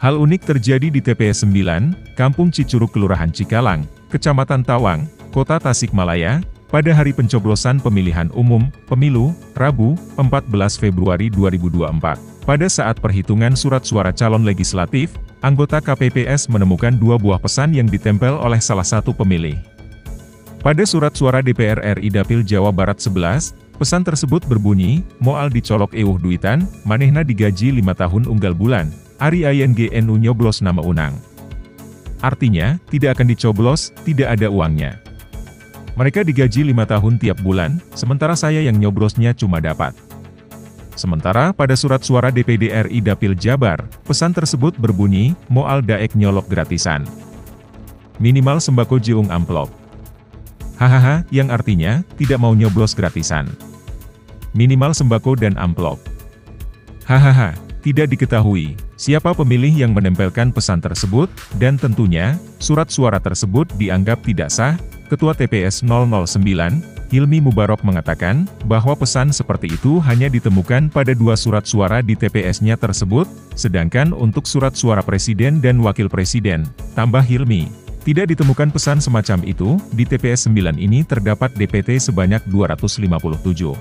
Hal unik terjadi di TPS 9, Kampung Cicurug Kelurahan Cikalang, Kecamatan Tawang, Kota Tasikmalaya, pada hari pencoblosan pemilihan umum, pemilu, Rabu, 14 Februari 2024. Pada saat perhitungan surat suara calon legislatif, anggota KPPS menemukan dua buah pesan yang ditempel oleh salah satu pemilih. Pada surat suara DPR RI Dapil Jawa Barat 11, pesan tersebut berbunyi, "Moal dicolok eueuh duitan, manehna digaji 5 tahun unggal bulan, Ari INGNU nyoblos nama Unang." Artinya, tidak akan dicoblos, tidak ada uangnya. Mereka digaji 5 tahun tiap bulan, sementara saya yang nyoblosnya cuma dapat. Sementara pada surat suara DPD RI Dapil Jabar, pesan tersebut berbunyi, "Moal daek nyolok gratisan. Minimal sembako jeung amplop." Hahaha, yang artinya, tidak mau nyoblos gratisan. Minimal sembako dan amplop. Hahaha, tidak diketahui siapa pemilih yang menempelkan pesan tersebut, dan tentunya, surat suara tersebut dianggap tidak sah. Ketua TPS 009, Hilmi Mubarok mengatakan, bahwa pesan seperti itu hanya ditemukan pada 2 surat suara di TPS-nya tersebut, sedangkan untuk surat suara presiden dan wakil presiden, tambah Hilmi, tidak ditemukan pesan semacam itu. Di TPS 9 ini terdapat DPT sebanyak 257.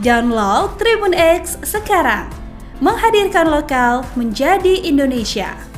Download Tribun X sekarang, menghadirkan lokal menjadi Indonesia.